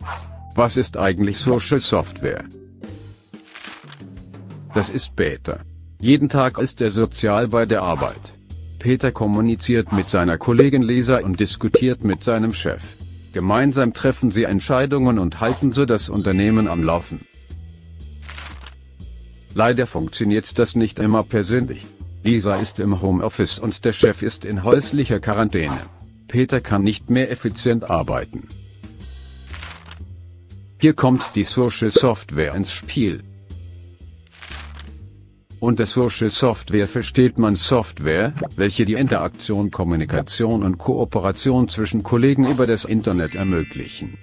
Was ist eigentlich Social Software? Das ist Peter. Jeden Tag ist er sozial bei der Arbeit. Peter kommuniziert mit seiner Kollegin Lisa und diskutiert mit seinem Chef. Gemeinsam treffen sie Entscheidungen und halten so das Unternehmen am Laufen. Leider funktioniert das nicht immer persönlich. Lisa ist im Homeoffice und der Chef ist in häuslicher Quarantäne. Peter kann nicht mehr effizient arbeiten. Hier kommt die Social Software ins Spiel. Unter Social Software versteht man Software, welche die Interaktion, Kommunikation und Kooperation zwischen Kollegen über das Internet ermöglichen.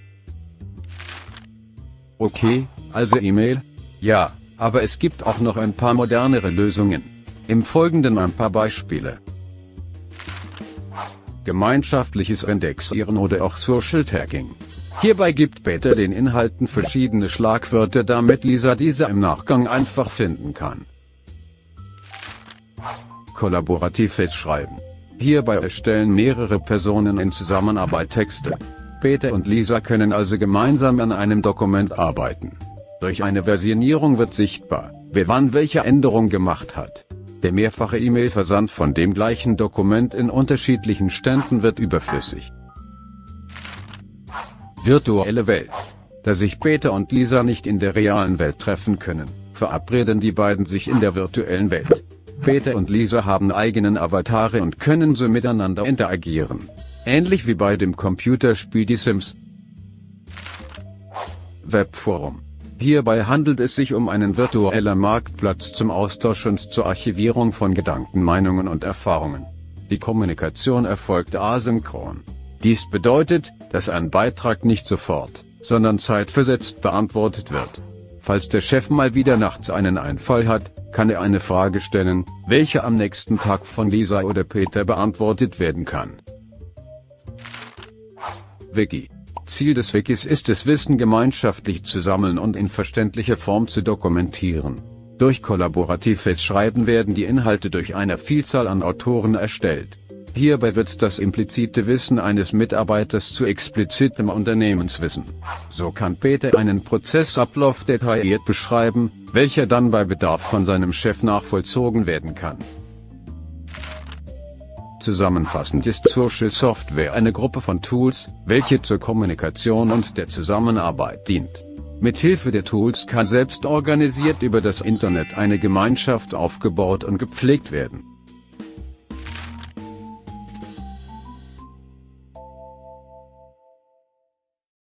Okay, also E-Mail? Ja, aber es gibt auch noch ein paar modernere Lösungen. Im Folgenden ein paar Beispiele. Gemeinschaftliches Indexieren oder auch Social Tagging. Hierbei gibt Peter den Inhalten verschiedene Schlagwörter, damit Lisa diese im Nachgang einfach finden kann. Kollaboratives Schreiben. Hierbei erstellen mehrere Personen in Zusammenarbeit Texte. Peter und Lisa können also gemeinsam an einem Dokument arbeiten. Durch eine Versionierung wird sichtbar, wer wann welche Änderung gemacht hat. Der mehrfache E-Mail-Versand von dem gleichen Dokument in unterschiedlichen Ständen wird überflüssig. Virtuelle Welt. Da sich Peter und Lisa nicht in der realen Welt treffen können, verabreden die beiden sich in der virtuellen Welt. Peter und Lisa haben eigenen Avatare und können so miteinander interagieren. Ähnlich wie bei dem Computerspiel Die Sims. Webforum. Hierbei handelt es sich um einen virtuellen Marktplatz zum Austausch und zur Archivierung von Gedanken, Meinungen und Erfahrungen. Die Kommunikation erfolgt asynchron. Dies bedeutet, dass ein Beitrag nicht sofort, sondern zeitversetzt beantwortet wird. Falls der Chef mal wieder nachts einen Einfall hat, kann er eine Frage stellen, welche am nächsten Tag von Lisa oder Peter beantwortet werden kann. Wiki. Ziel des Wikis ist es, Wissen gemeinschaftlich zu sammeln und in verständlicher Form zu dokumentieren. Durch kollaboratives Schreiben werden die Inhalte durch eine Vielzahl an Autoren erstellt. Hierbei wird das implizite Wissen eines Mitarbeiters zu explizitem Unternehmenswissen. So kann Peter einen Prozessablauf detailliert beschreiben, welcher dann bei Bedarf von seinem Chef nachvollzogen werden kann. Zusammenfassend ist Social Software eine Gruppe von Tools, welche zur Kommunikation und der Zusammenarbeit dient. Mithilfe der Tools kann selbst organisiert über das Internet eine Gemeinschaft aufgebaut und gepflegt werden.